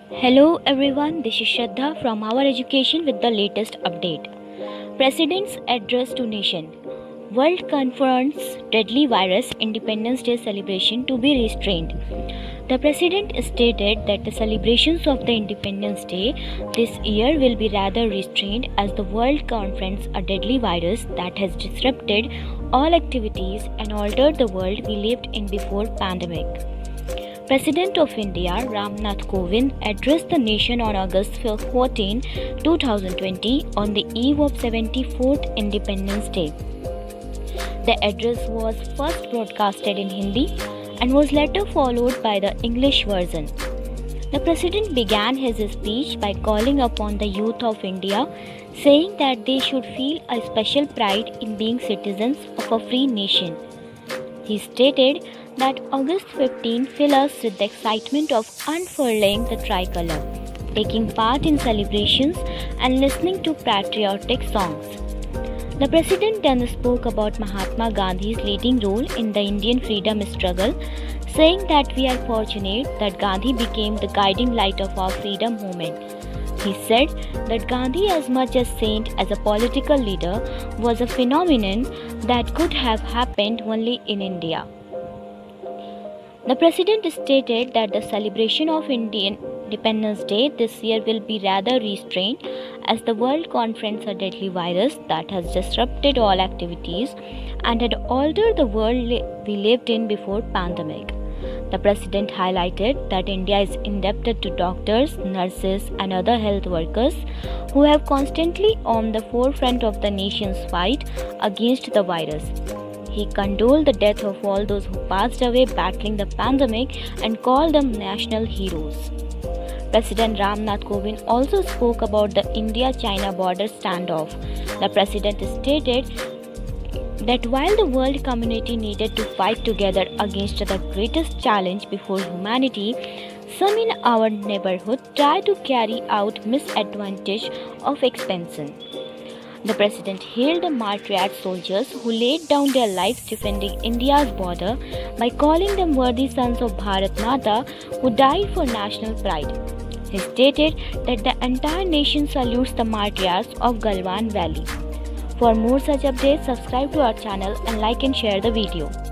Hello everyone, this is Shraddha from Our Education with the latest update. President's address to nation. World confronts deadly virus Independence Day celebration to be restrained. The president stated that the celebrations of the Independence Day this year will be rather restrained as the world confronts a deadly virus that has disrupted all activities and altered the world we lived in before pandemic. President of India Ramnath Kovind addressed the nation on August 14, 2020 on the eve of 74th Independence Day. The address was first broadcasted in Hindi and was later followed by the English version. The president began his speech by calling upon the youth of India, saying that they should feel a special pride in being citizens of a free nation. He stated that August 15 fills us with the excitement of unfurling the tricolor, taking part in celebrations and listening to patriotic songs. The president then spoke about Mahatma Gandhi's leading role in the Indian freedom struggle, saying that we are fortunate that Gandhi became the guiding light of our freedom movement. He said that Gandhi, as much as saint as a political leader, was a phenomenon that could have happened only in India. The president stated that the celebration of Indian Independence Day this year will be rather restrained as the world confronts a deadly virus that has disrupted all activities and had altered the world we lived in before pandemic. The president highlighted that India is indebted to doctors, nurses and other health workers who have constantly on the forefront of the nation's fight against the virus. He condoled the death of all those who passed away battling the pandemic and called them national heroes. President Ramnath Kovind also spoke about the India-China border standoff. The president stated that while the world community needed to fight together against the greatest challenge before humanity, some in our neighborhood try to carry out misadvantage of expansion. The president hailed the martyred soldiers who laid down their lives defending India's border by calling them worthy sons of Bharat Mata who died for national pride. He stated that the entire nation salutes the martyrs of Galwan Valley. For more such updates, subscribe to our channel and like and share the video.